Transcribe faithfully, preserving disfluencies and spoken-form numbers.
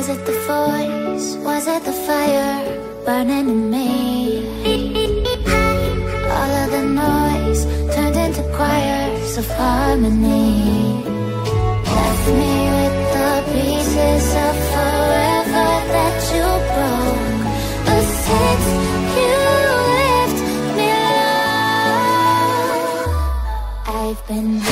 Was it the voice? Was it the fire burning in me? All of the noise turned into choirs of harmony. Left me with the pieces of forever that you broke. But since you left me alone, I've been